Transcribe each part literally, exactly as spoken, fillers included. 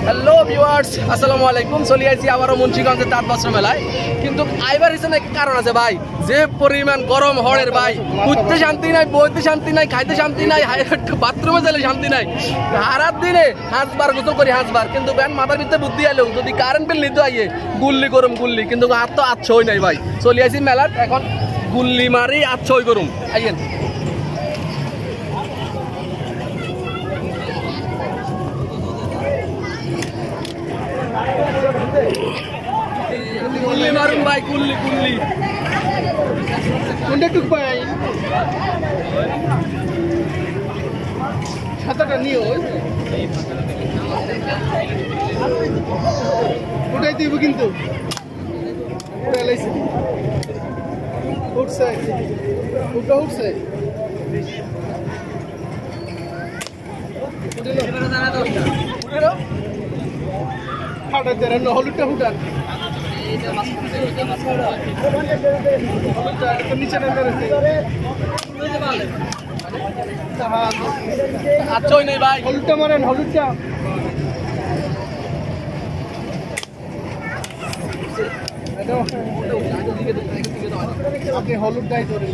Hello viewers, আসসালামু আলাইকুম। চলে আসছি আবারও মুন্সিগঞ্জের তাঁত বস্ত্র মেলায়। কিন্তু আইবার হিসেবে একটা কারণ আছে ভাই, যে পরিমাণ গরম হড়ের ভাই, উঠতে শান্তি নাই, বইতে শান্তি নাই, খাইতে শান্তি নাই, বাথরুমে গেলে শান্তি নাই। হারাত দিনে হাঁসবার গোসল করি হাঁসবার, কিন্তু ব্যান মাথার ভিতরে বুদ্ধি আইলেও যদি কারেন্ট বিল নিতে আইয়ে গুল্লি করুম গুল্লি, কিন্তু আর তো আচ্ছই নাই ভাই। চলে আসি মেলার, এখন গুল্লি মারি আচ্ছই করুম। আইয়েন গুল্লি মারুন ভাই, গুল্লি গুল্লি কোনটা টুক পাই ছাতাটা নিয়ে ওটাই দিব, কিন্তু উঠছে উঠা উঠছে হলুদটা ফুটান নিচে আচ্ছই নেই ভাই, হলুদটা মারেন, হলুদটা আপনি হলুদটাই ধরেন,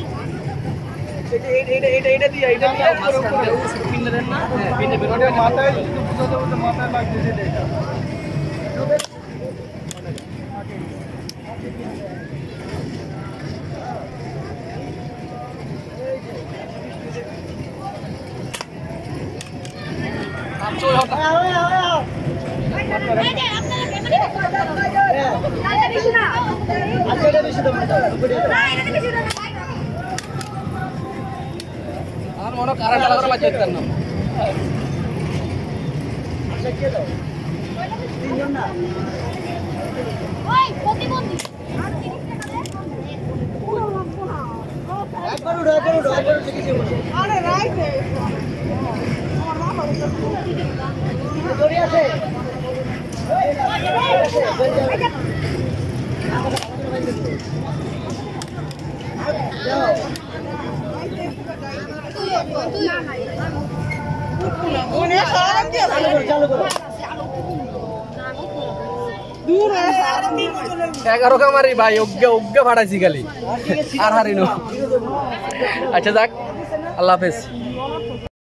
মাথায় মাথায় লাগছে। আমার মনে কারেন্ট আলাদা বাজে না তিনজন না ওই প্রতিবন্ধী একবার উড়া একবার উড়া একবার শিখেছি আরে রাইট আমার মা বাবা দড়ি আছে এগারো কামারি ভাই, অজ্ঞা অজ্ঞা ফাটাইছি খালি আর হারিনো। আচ্ছা যাক, আল্লাহ হাফেজ।